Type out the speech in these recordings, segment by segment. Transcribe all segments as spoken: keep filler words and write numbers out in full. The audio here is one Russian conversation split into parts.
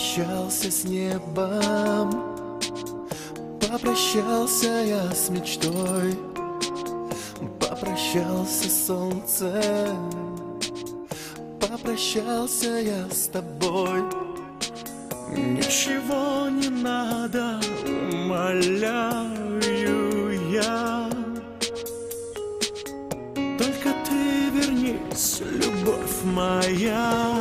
попрощался с небом, попрощался я с мечтой, попрощался с солнцем, попрощался я с тобой. Ничего не надо, умоляю я, только ты вернись, любовь моя.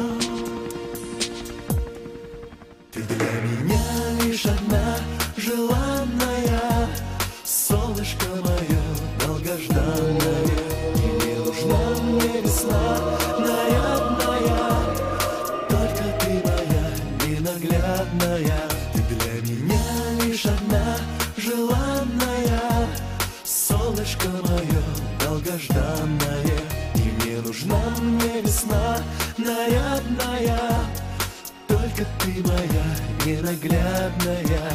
Ты для меня лишь одна желанная, солнышко мое долгожданное. И не нужна мне весна нарядная, только ты моя ненаглядная. Ты для меня лишь одна желанная, солнышко мое долгожданное. И не нужна мне весна нарядная, только ты моя ненаглядная.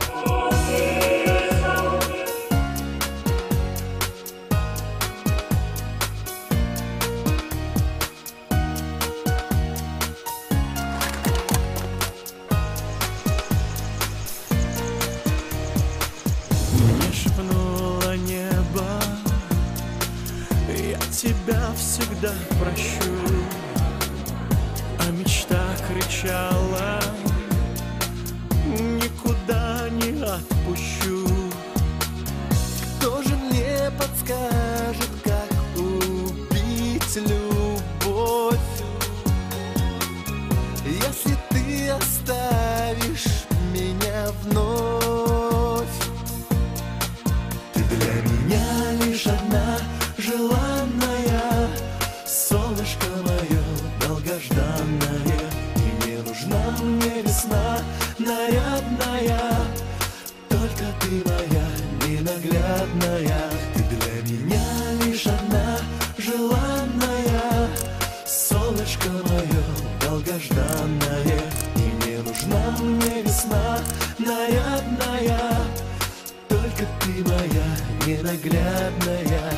Мне шепнуло небо, я тебя всегда прощу. А мечта кричала, никуда не отпущу. Кто же мне подскажет, как убить любовь, если ты оставишь меня вновь? Ты для меня лишь одна желанная, солнышко мое долгожданное. И не нужна мне весна нарядная, только ты моя ненаглядная. Ты для меня лишь одна желанная, солнышко мое долгожданное. И не нужна мне весна нарядная, только ты моя ненаглядная.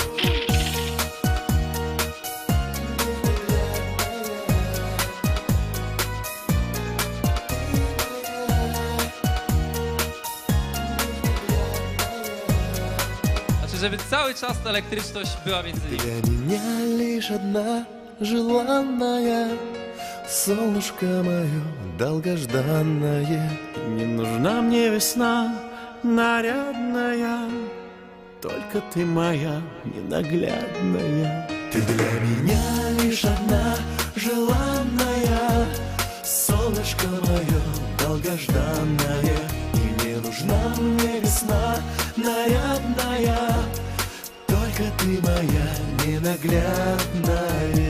Żeby cały czas ta elektryczność była między nimi. Для меня лишь одна желанная, солнышко мое долгожданное. Не нужна мне весна нарядная, только ты моя ненаглядная. Ты для меня лишь одна желанная, солнышко мое долгожданное. И не нужна мне весна нарядная, только ты моя ненаглядная.